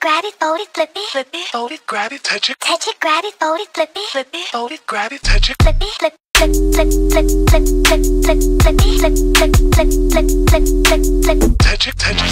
grab it, fold it, flip it, fold it, grab it, touch it, grab it, fold it, flip it, fold it, grab it, touch it, flip it, flip, flip, flip, flip, flip, flip, flip, flip, flip, flip, flip, flip, flip, flip, flip, flip, touch it, touch it.